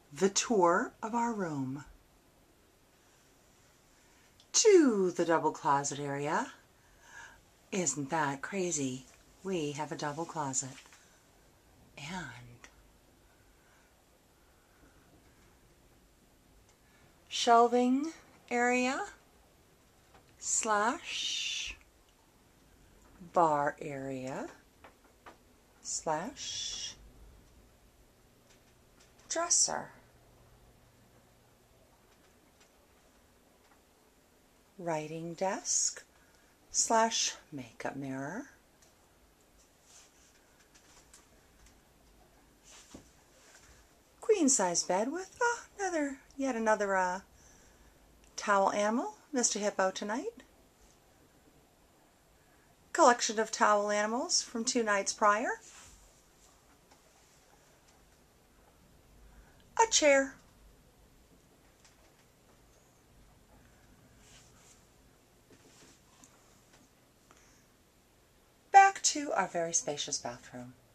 the tour of our room. To the double closet area. Isn't that crazy? We have a double closet. And shelving area slash bar area slash dresser. Writing desk slash makeup mirror. Queen size bed with yet another towel animal, Mr. Hippo tonight. Collection of towel animals from 2 nights prior. A chair. Back to our very spacious bathroom.